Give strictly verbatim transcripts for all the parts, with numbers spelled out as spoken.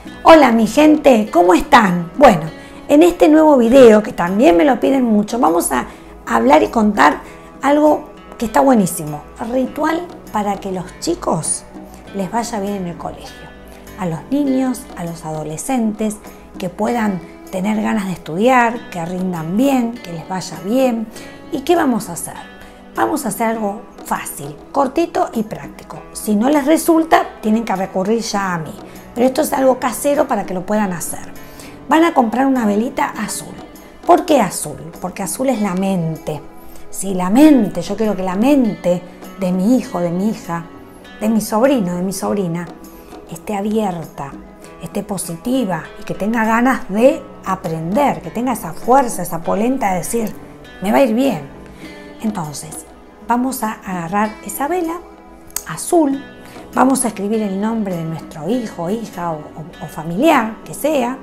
Hola mi gente, ¿cómo están? Bueno, en este nuevo video, que también me lo piden mucho, vamos a hablar y contar algo que está buenísimo. Ritual para que los chicos les vaya bien en el colegio. A los niños, a los adolescentes, que puedan tener ganas de estudiar, que rindan bien, que les vaya bien. ¿Y qué vamos a hacer? Vamos a hacer algo fácil, cortito y práctico. Si no les resulta, tienen que recurrir ya a mí. Pero esto es algo casero para que lo puedan hacer. Van a comprar una velita azul. ¿Por qué azul? Porque azul es la mente. Si la mente, yo quiero que la mente de mi hijo, de mi hija, de mi sobrino, de mi sobrina, esté abierta, esté positiva y que tenga ganas de aprender, que tenga esa fuerza, esa polenta de decir, me va a ir bien. Entonces, vamos a agarrar esa vela azul. Vamos a escribir el nombre de nuestro hijo, hija o, o, o familiar, que sea.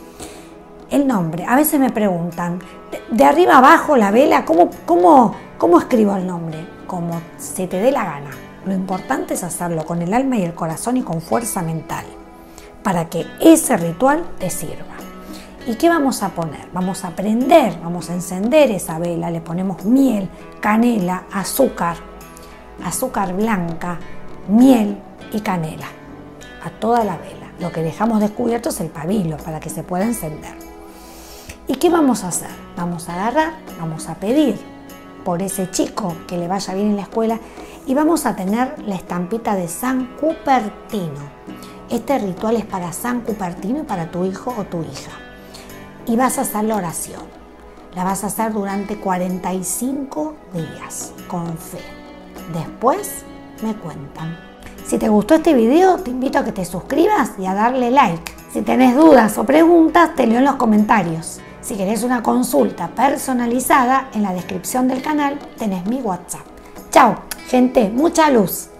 El nombre. A veces me preguntan, de, de arriba abajo la vela, ¿cómo, cómo, ¿cómo escribo el nombre? Como se te dé la gana. Lo importante es hacerlo con el alma y el corazón y con fuerza mental, para que ese ritual te sirva. ¿Y qué vamos a poner? Vamos a prender, vamos a encender esa vela, le ponemos miel, canela, azúcar, azúcar blanca, miel y canela a toda la vela. Lo que dejamos descubierto es el pabilo para que se pueda encender. ¿Y qué vamos a hacer? Vamos a agarrar, vamos a pedir por ese chico que le vaya bien en la escuela y vamos a tener la estampita de San Cupertino. Este ritual es para San Cupertino y para tu hijo o tu hija. Y vas a hacer la oración. La vas a hacer durante cuarenta y cinco días con fe. Después me cuentan. Si te gustó este video, te invito a que te suscribas y a darle like. Si tenés dudas o preguntas, te leo en los comentarios. Si querés una consulta personalizada, en la descripción del canal tenés mi WhatsApp. Chao, gente, mucha luz.